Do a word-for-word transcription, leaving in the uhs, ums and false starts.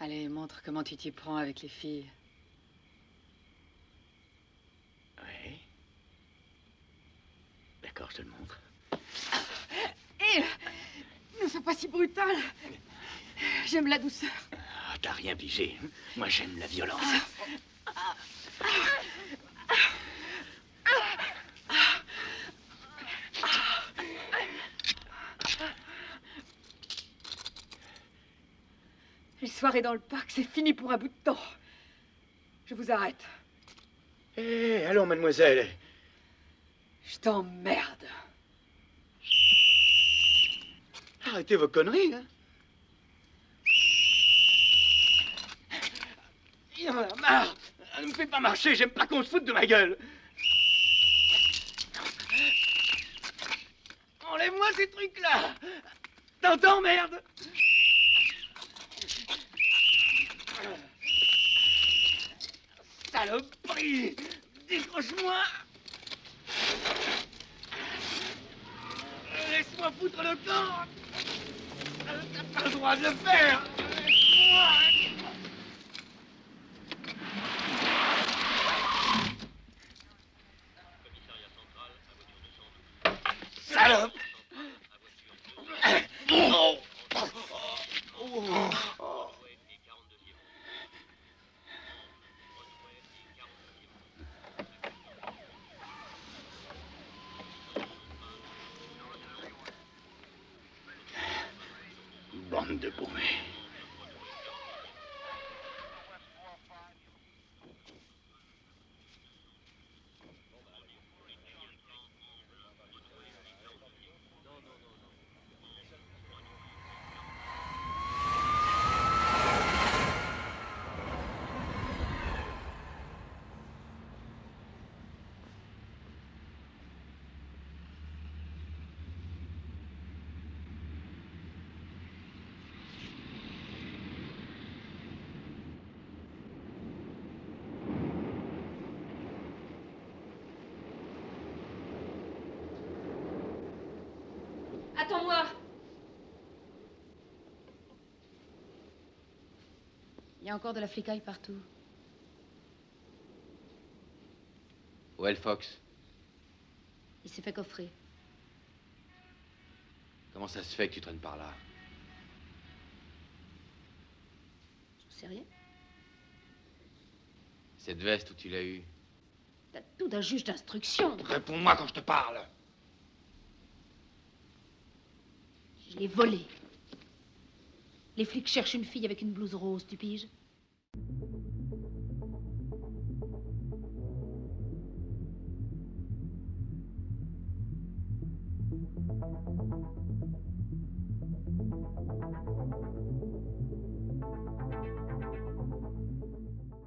Allez, montre comment tu t'y prends avec les filles. Oui. D'accord, je te le montre. Hé, ne sois pas si brutal. J'aime la douceur. Ah, t'as rien pigé. Hein? Moi, j'aime la violence. Ah. Les soirées dans le parc, c'est fini pour un bout de temps. Je vous arrête. Hé, hey, allons, mademoiselle. Je t'emmerde. Arrêtez vos conneries, hein. Il en a marre. Ne me fais pas marcher, j'aime pas qu'on se foute de ma gueule. Enlève-moi ces trucs-là. T'entends, merde? Saloperie! Décroche-moi! Laisse-moi foutre le camp! T'as pas le droit de le faire! Laisse-moi! Salope! Oh. Oh. Oh. Bande de bourrés. Attends-moi. Il y a encore de la flicaille partout. Où est le Fox? Il s'est fait coffrer. Comment ça se fait que tu traînes par là? Je sais rien. Cette veste, où tu l'as eue? T'as tout d'un juge d'instruction. Réponds-moi quand je te parle. Je l'ai volée. Les flics cherchent une fille avec une blouse rose, tu piges?